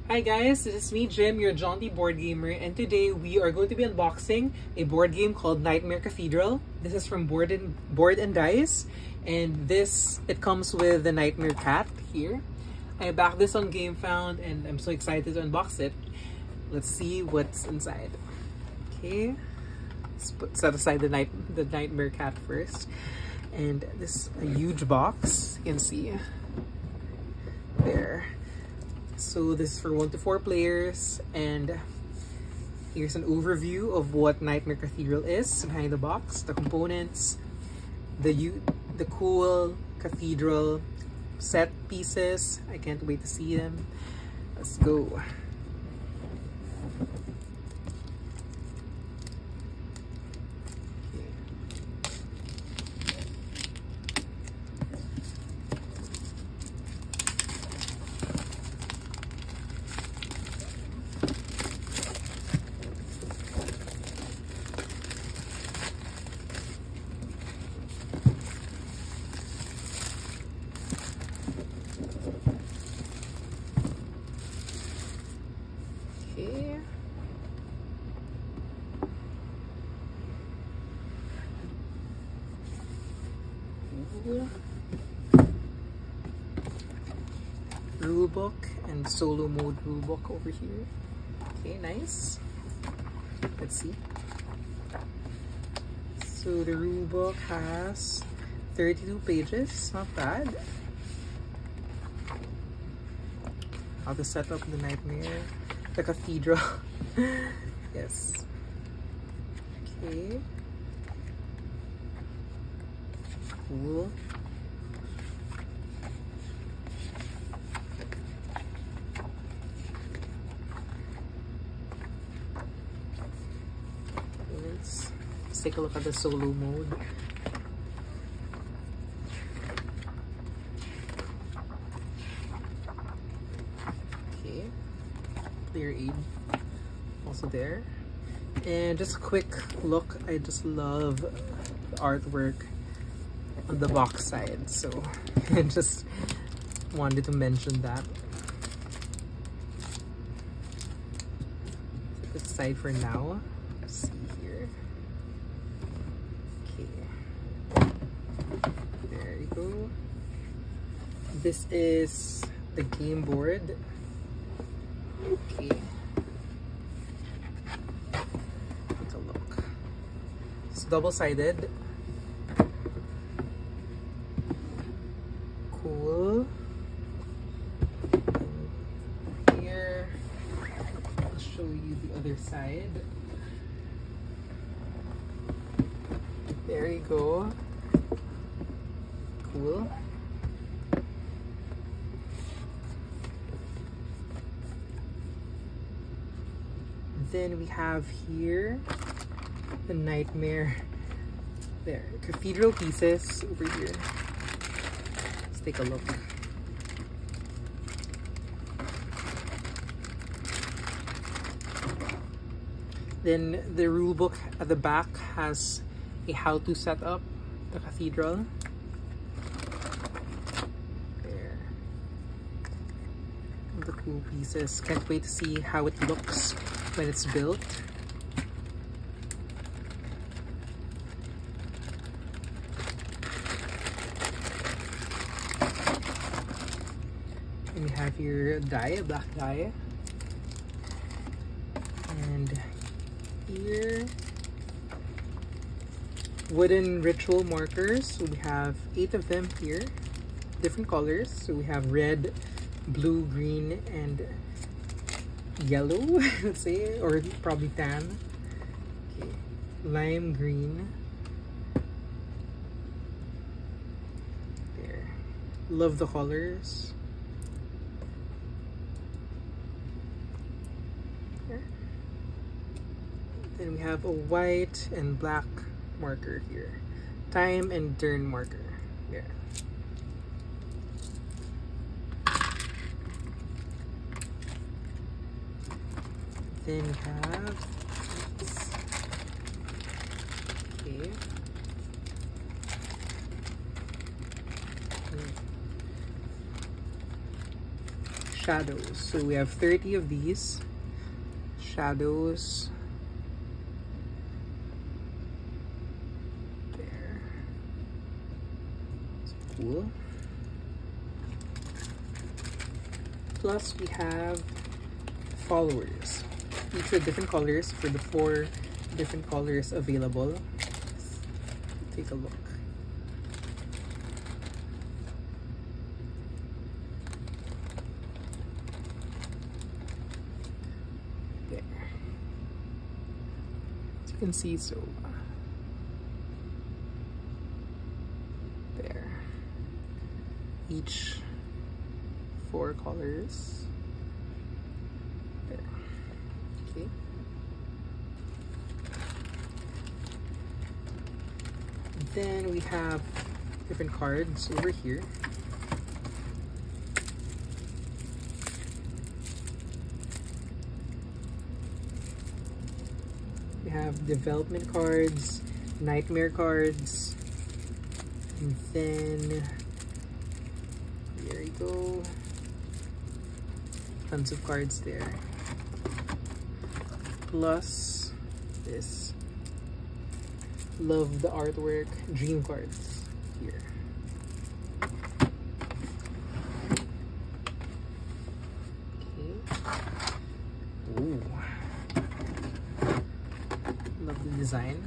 Hi guys, this is me Jim, your jaunty board gamer, and today we are going to be unboxing a board game called Nightmare Cathedral. This is from Board and Dice, and it comes with the Nightmare Cat here. I backed this on GameFound and I'm so excited to unbox it. Let's see what's inside. Okay, set aside the Nightmare Cat first, and this is a huge box. You can see there. So this is for 1 to 4 players, and here's an overview of what Nightmare Cathedral is behind the box, the components, the cool cathedral set pieces. I can't wait to see them. Let's go. Okay. Rulebook and solo mode rulebook over here. Okay, nice. Let's see. So the rulebook has 32 pages, not bad. How to set up the nightmare, the cathedral. Yes. Okay. Cool. Let's take a look at the solo mode. Okay. Clear aid also there. And just a quick look, I just love the artwork on the box side, so I just wanted to mention that. Set this aside for now. Let's see here. Okay, there you go. This is the game board. Okay, take a look. It's double-sided. Cool. And here, I'll show you the other side. There you go. Cool. Then we have here the Nightmare Cathedral pieces over here. Let's take a look. Then the rule book at the back has a how to set up the cathedral. There. The cool pieces. Can't wait to see how it looks when it's built. And you have your die, a black die. And here, wooden ritual markers. So we have 8 of them here, different colors. So we have red, blue, green, and yellow, let's say, or probably tan. Okay, lime green. There. Love the colors. There. Then we have a white and black marker here. Time and turn marker. There. Then we have this. Okay. shadows. So we have 30 of these shadows. There. It's cool. Plus we have followers. Each with different colors for the 4 different colors available. Let's take a look. There. As you can see, so there. Each 4 colors. There. Okay. Then we have different cards over here. We have development cards, nightmare cards, and then there you go. Tons of cards there. Plus this. Love the artwork dream cards here. Okay. Ooh. Love the design.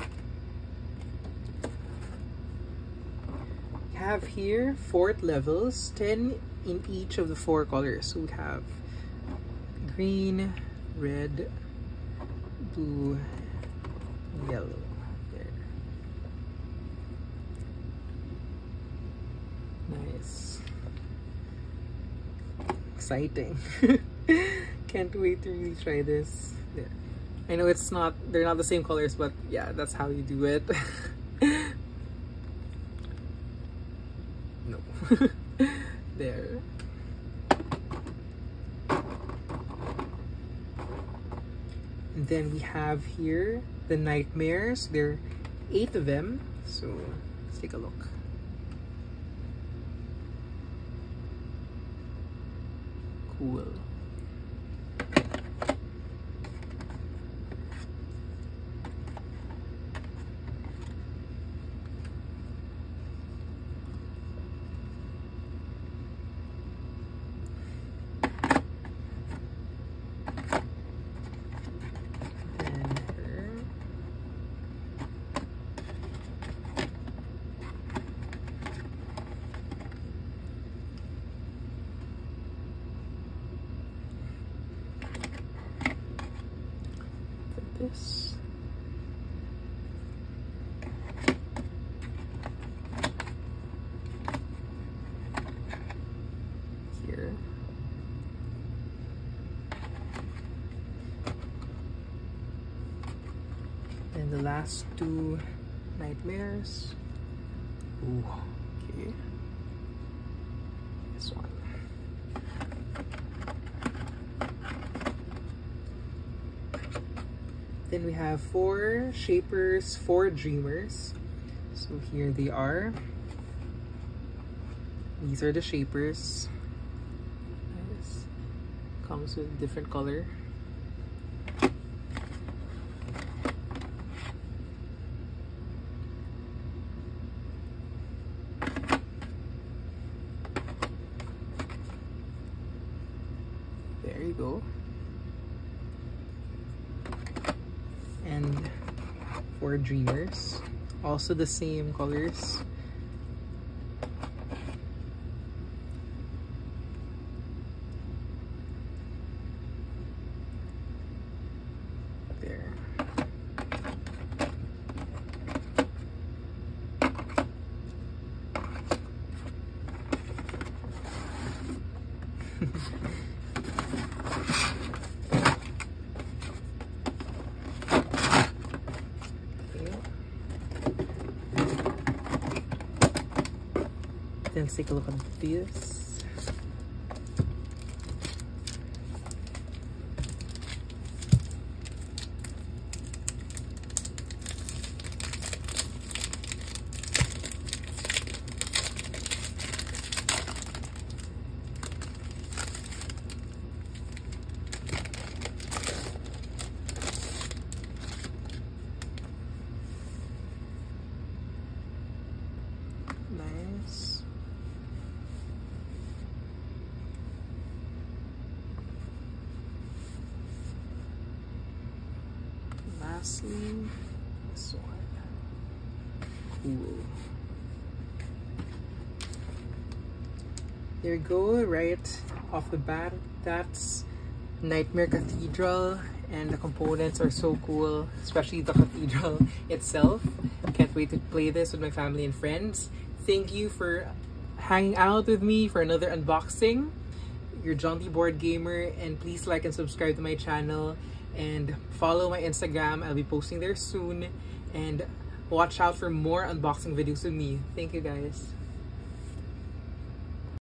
We have here 4 levels, 10 in each of the 4 colors. So we have green, red, blue, yellow. Nice. Exciting. Can't wait to really try this. There. I know they're not the same colors, but yeah, that's how you do it. No. There. And then we have here the nightmares. There are 8 of them. So let's take a look. Cool. This. Here. And the last 2 nightmares. Ooh, okay. This one. Then we have 4 shapers, 4 dreamers. So here they are. These are the shapers. Nice. Comes with different color. There you go. And 4 dreamers, also the same colors. There. Then let's take a look at this. lastly, this one. Cool. There you go, right off the bat. That's Nightmare Cathedral, and the components are so cool, especially the cathedral itself. Can't wait to play this with my family and friends. Thank you for hanging out with me for another unboxing. Your Jaunty Board Gamer, and please like and subscribe to my channel and follow my Instagram. I'll be posting there soon, and watch out for more unboxing videos with me. Thank you guys.